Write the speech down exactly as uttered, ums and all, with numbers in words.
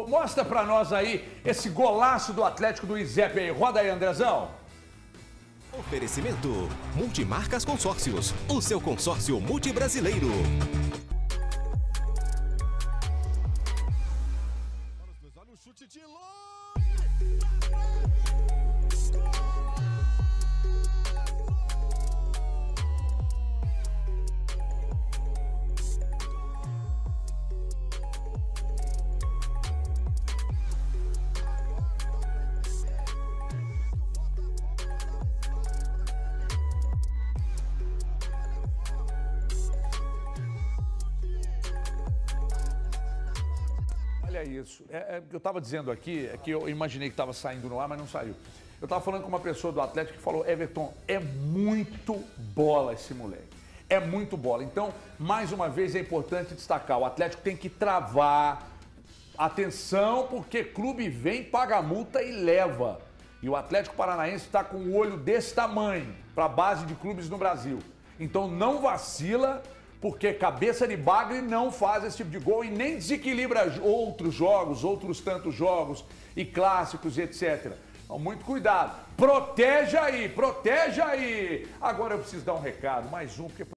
Ô, mostra pra nós aí esse golaço do Atlético do Izep aí. Roda aí, Andrezão. Oferecimento Multimarcas Consórcios, o seu consórcio multibrasileiro. Olha o chute de longe. Olha isso. É, é, eu estava dizendo aqui, é que eu imaginei que estava saindo no ar, mas não saiu. Eu estava falando com uma pessoa do Atlético que falou: Everton, é muito bola esse moleque. É muito bola. Então, mais uma vez, é importante destacar: o Atlético tem que travar. Atenção, porque clube vem, paga a multa e leva. E o Atlético Paranaense está com o olho desse tamanho para a base de clubes no Brasil. Então, não vacila. Porque cabeça de bagre não faz esse tipo de gol e nem desequilibra outros jogos, outros tantos jogos e clássicos e etcétera. Então, muito cuidado. Proteja aí, proteja aí. Agora eu preciso dar um recado, mais um, porque...